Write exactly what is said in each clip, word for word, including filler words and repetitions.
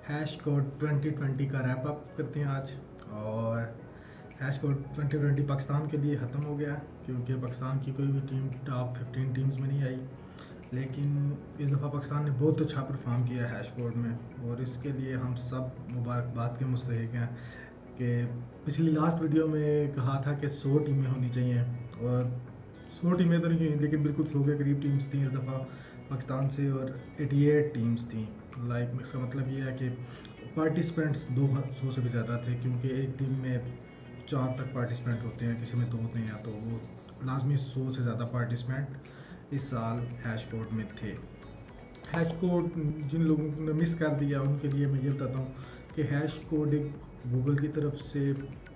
Hash code twenty twenty का up अप करते हैं आज। और hash code twenty twenty Pakistan के लिए ख़त्म हो गया क्योंकि पाकिस्तान की कोई भी टीम टॉप फिफ्टीन टीम्स में नहीं आई। लेकिन इस दफ़ा पाकिस्तान ने बहुत अच्छा परफॉर्म किया हैश कोड में और इसके लिए हम सब मुबारकबाद के मुस्तहिक हैं कि पिछली लास्ट वीडियो में कहा था कि सौ टीमें होनी चाहिए और सौ टीमें तो नहीं हुई, लेकिन बिल्कुल सौ के करीब टीम्स थी इस दफ़ा पाकिस्तान से और अठासी टीम्स थी। लाइक इसका मतलब ये है कि पार्टिसिपेंट्स दो सौ से भी ज़्यादा थे क्योंकि एक टीम में चार तक पार्टिसिपेंट होते हैं, किसी में दो होते हैं, या तो वो लाजमी सौ से ज़्यादा पार्टिसिपेंट इस साल हैश कोड में थे। हैश कोड जिन लोगों ने मिस कर दिया उनके लिए मैं ये बताता हूँ कि हैश कोड एक गूगल की तरफ से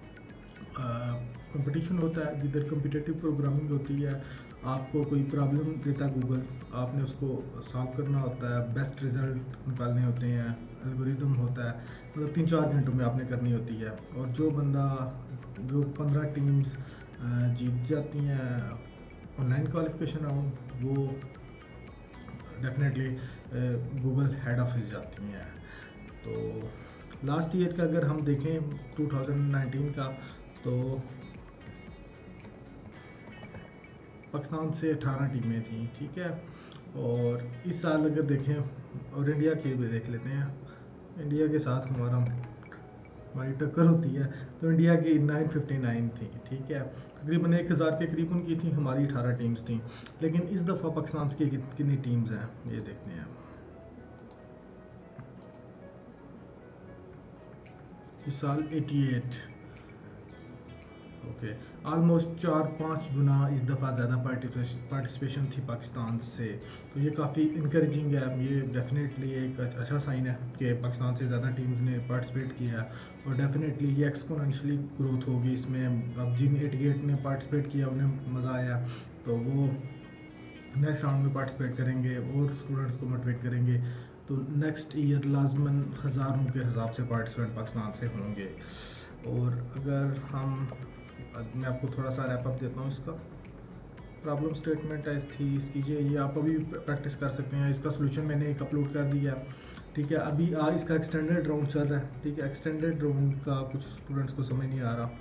कंपटीशन होता है जिधर कम्पिटिटिव प्रोग्रामिंग होती है। आपको कोई प्रॉब्लम देता है गूगल, आपने उसको सॉल्व करना होता है, बेस्ट रिज़ल्ट निकालने होते हैं, एल्गोरिदम होता है, मतलब तीन चार घंटों में आपने करनी होती है। और जो बंदा जो पंद्रह टीम्स जीत जाती हैं ऑनलाइन क्वालिफिकेशन राउंड, वो डेफिनेटली गूगल हेड ऑफिस जाती हैं। तो लास्ट ईयर का अगर हम देखें टू थाउजेंड नाइनटीन का, तो पाकिस्तान से अठारह टीमें थी, ठीक है। और इस साल अगर देखें और इंडिया की भी देख लेते हैं, इंडिया के साथ हमारा हमारी टक्कर होती है तो इंडिया की नौ सौ उनसठ थी, ठीक है। तकरीबन एक हज़ार के करीब उनकी थी, हमारी अठारह टीम्स थी। लेकिन इस दफ़ा पाकिस्तान की कितनी टीम्स हैं ये देखते हैं। इस साल अठासी, ओके, आलमोस्ट चार पाँच गुना इस दफ़ा ज़्यादा पार्टिसिपेशन थी पाकिस्तान से। तो ये काफ़ी इनकरेजिंग है, ये डेफिनेटली एक अच्छा साइन है कि पाकिस्तान से ज़्यादा टीम्स ने पार्टिसिपेट किया और डेफिनेटली ये एक्सपोनेंशियली ग्रोथ होगी इसमें। अब जिन अठासी ने पार्टिसिपेट किया उन्हें मज़ा आया तो वो नेक्स्ट राउंड में पार्टिसिपेट करेंगे और स्टूडेंट्स को मोटिवेट करेंगे। तो नेक्स्ट ईयर लाजमन हज़ारों के हिसाब से पार्टिसिपेंट पाकिस्तान से होंगे। और अगर हम मैं आपको थोड़ा सा रैप अप देता हूँ इसका। प्रॉब्लम स्टेटमेंट है थी इसकी, ये ये आप अभी प्रैक्टिस कर सकते हैं। इसका सोल्यूशन मैंने एक अपलोड कर दिया, ठीक है। अभी आ, इसका एक्सटेंडेड राउंड चल रहा है, ठीक है। एक्सटेंडेड राउंड का कुछ स्टूडेंट्स को समझ नहीं आ रहा,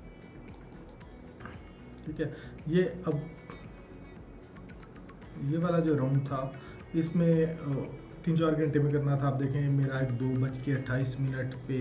ठीक है। ये अब ये वाला जो राउंड था इसमें तीन चार घंटे में करना था। आप देखें मेरा एक दो बज के अट्ठाईस मिनट पे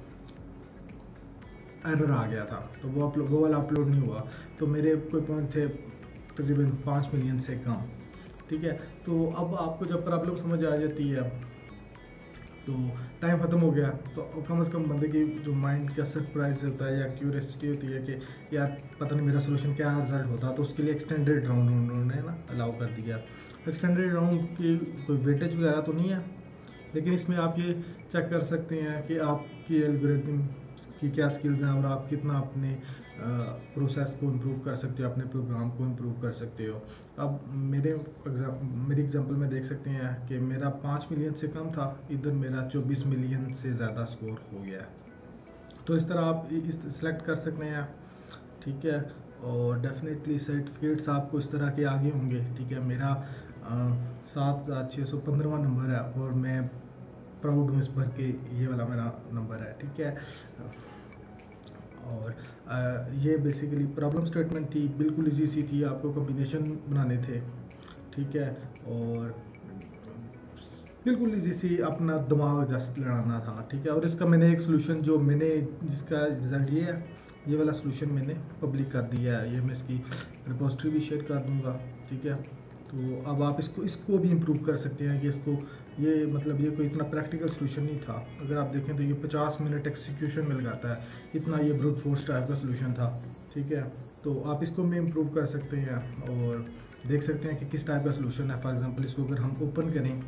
एरर आ गया था, तो वो अपलोड वो वाला अपलोड नहीं हुआ। तो मेरे कोई पॉइंट थे तकरीबन पाँच मिलियन से कम, ठीक है। तो अब आपको जब प्रॉब्लम समझ आ जाती है तो टाइम ख़त्म हो गया, तो कम से कम बंदे की जो माइंड का सरप्राइज होता है या क्यूरियोसिटी होती है कि यार पता नहीं मेरा सोल्यूशन क्या रिजल्ट होता, तो उसके लिए एक्सटेंडेड राउंड उन्होंने ना अलाउ कर दिया। एक्सटेंडेड राउंड की कोई वेटेज वगैरह तो नहीं है, लेकिन इसमें आप ये चेक कर सकते हैं कि आपकी एल्गोरिथम की क्या स्किल्स हैं और आप कितना अपने प्रोसेस को इम्प्रूव कर सकते हो, अपने प्रोग्राम को इम्प्रूव कर सकते हो। अब मेरे मेरी एग्जांपल में देख सकते हैं कि मेरा पाँच मिलियन से कम था, इधर मेरा चौबीस मिलियन से ज़्यादा स्कोर हो गया है। तो इस तरह आप इस सेलेक्ट कर सकते हैं, ठीक है। और डेफिनेटली सर्टिफिकेट्स आपको इस तरह के आगे होंगे, ठीक है। मेरा सात हज़ार छः सौ पंद्रहवा नंबर है और मैं प्राउड हूँ इस पर कि ये वाला मेरा नंबर है, ठीक है। और आ, ये बेसिकली प्रॉब्लम स्टेटमेंट थी, बिल्कुल इजी सी थी, आपको कॉम्बिनेशन बनाने थे, ठीक है। और बिल्कुल इजी सी अपना दिमाग जस्ट लड़ाना था, ठीक है। और इसका मैंने एक सोल्यूशन जो मैंने जिसका रिजल्ट ये है, ये वाला सोल्यूशन मैंने पब्लिक कर दिया है, ये मैं इसकी रिपोजिटरी भी शेयर कर दूँगा, ठीक है। तो अब आप इसको इसको भी इम्प्रूव कर सकते हैं कि इसको ये मतलब ये कोई इतना प्रैक्टिकल सोल्यूशन नहीं था। अगर आप देखें तो ये पचास मिनट एक्सिक्यूशन मिल जाता है, इतना ये ब्रूट फोर्स टाइप का सोल्यूशन था, ठीक है। तो आप इसको भी इम्प्रूव कर सकते हैं और देख सकते हैं कि किस टाइप का सोल्यूशन है। फॉर एग्जांपल इसको अगर हम ओपन करें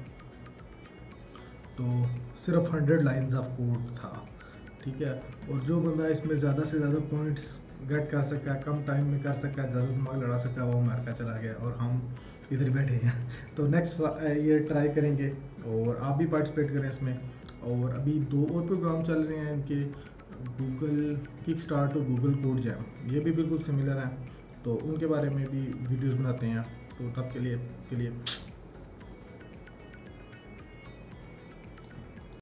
तो सिर्फ हंड्रेड लाइन्स ऑफ कोड था, ठीक है। और जो बंदा इसमें ज़्यादा से ज़्यादा पॉइंट्स गेट कर सका, कम टाइम में कर सका, ज़्यादा दिमाग लड़ा सका, वो मार का चला गया और हम इधर बैठे हैं। तो नेक्स्ट ये ट्राई करेंगे और आप भी पार्टिसिपेट करें इसमें। और अभी दो और प्रोग्राम चल रहे हैं इनके, गूगल किक स्टार्ट और गूगल कोड जैम, ये भी बिल्कुल सिमिलर हैं, तो उनके बारे में भी वीडियोस बनाते हैं। तो तब के लिए के लिए